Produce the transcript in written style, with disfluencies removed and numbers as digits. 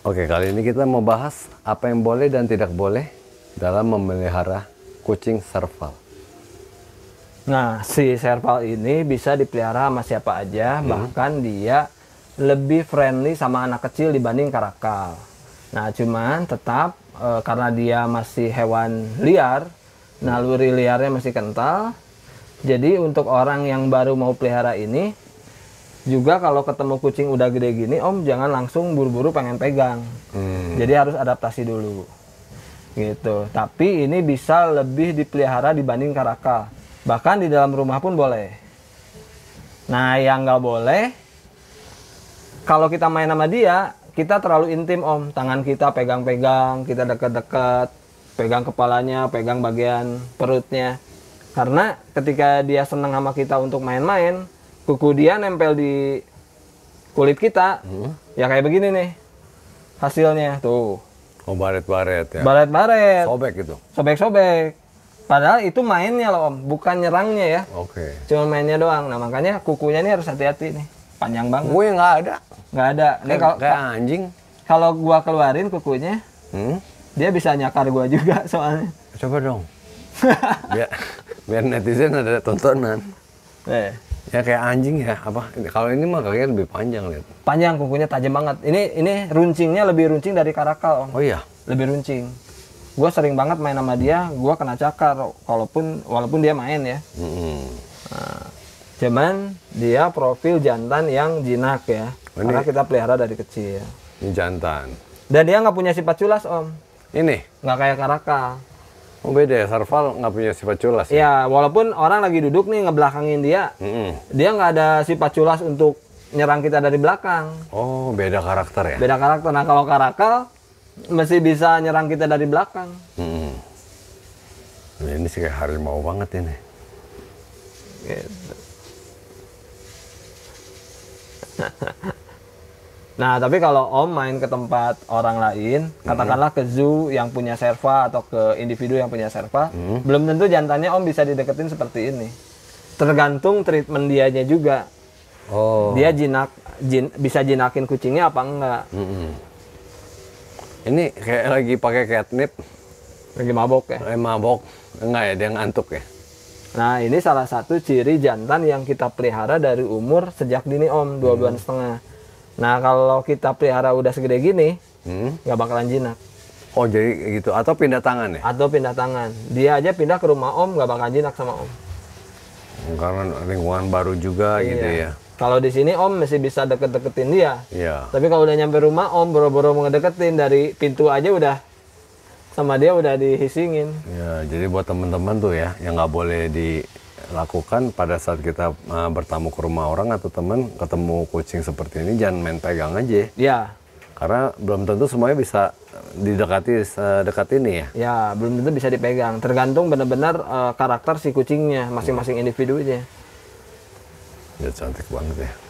Oke, kali ini kita mau bahas apa yang boleh dan tidak boleh dalam memelihara kucing serval. Nah, si serval ini bisa dipelihara sama siapa aja, bahkan dia lebih friendly sama anak kecil dibanding karakal. Nah, cuman tetap karena dia masih hewan liar, naluri liarnya masih kental. Jadi untuk orang yang baru mau pelihara ini, juga kalau ketemu kucing udah gede gini, Om jangan langsung buru-buru pengen pegang. Jadi harus adaptasi dulu. Gitu. Tapi ini bisa lebih dipelihara dibanding karakal. Bahkan di dalam rumah pun boleh. Nah, yang nggak boleh, kalau kita main sama dia, kita terlalu intim, Om. Tangan kita pegang-pegang, kita deket-deket, pegang kepalanya, pegang bagian perutnya. Karena ketika dia senang sama kita untuk main-main, kuku dia nempel di kulit kita, ya kayak begini nih hasilnya tuh. Oh, baret-baret ya? Baret-baret. Sobek gitu? Sobek-sobek. Padahal itu mainnya loh, Om, bukan nyerangnya ya. Oke. Cuma mainnya doang. Nah, makanya kukunya ini harus hati-hati nih. Panjang banget. Gue nggak ada. Nggak ada. Nih Kayak anjing. kalau gua keluarin kukunya, dia bisa nyakar gua juga soalnya. Coba dong. biar netizen ada tontonan. Ya kayak anjing ya. Apa? Kalau ini mah kakinya lebih panjang, lihat. Panjang, kukunya tajam banget. Ini runcingnya lebih runcing dari karakal, Om. Oh iya. Lebih runcing. Gua sering banget main sama dia, gua kena cakar walaupun dia main ya. Nah, cuman dia profil jantan yang jinak ya. Karena kita pelihara dari kecil. Ini jantan. Dan dia nggak punya sifat culas, Om. Ini? Nggak kayak karakal. Oh beda ya, serval nggak punya sifat culas. Ya, walaupun orang lagi duduk nih ngebelakangin dia, dia nggak ada sifat culas untuk nyerang kita dari belakang. Oh, beda karakter ya? Beda karakter. Nah, kalau karakal masih bisa nyerang kita dari belakang. Nah, ini sih kayak harimau banget ini. Gitu. Nah, tapi kalau Om main ke tempat orang lain, katakanlah ke zoo yang punya serva atau ke individu yang punya serva, belum tentu jantannya Om bisa dideketin seperti ini. Tergantung treatment dianya juga. Oh. Dia bisa jinakin kucingnya apa enggak. Ini kayak lagi pakai catnip. Lagi mabok ya? Mabok. Enggak ya, dia ngantuk ya? Nah, ini salah satu ciri jantan yang kita pelihara dari umur sejak dini, Om, 2 bulan setengah. Nah, kalau kita pelihara udah segede gini, nggak bakalan jinak. Oh, jadi gitu. Atau pindah tangan ya? Atau pindah tangan. Dia aja pindah ke rumah Om, nggak bakalan jinak sama Om. Karena lingkungan baru juga gitu ya? Kalau di sini Om masih bisa deket-deketin dia. Iya. Tapi kalau udah nyampe rumah Om, boro-boro mau ngedeketin, dari pintu aja udah sama dia udah dihisingin. Ya, jadi buat teman-teman tuh ya, yang nggak boleh dilakukan pada saat kita bertamu ke rumah orang atau teman ketemu kucing seperti ini, jangan main pegang aja. Ya. Karena belum tentu semuanya bisa didekati dekat ini ya. Ya, belum tentu bisa dipegang. Tergantung benar-benar karakter si kucingnya, masing-masing individunya. Ya cantik banget ya.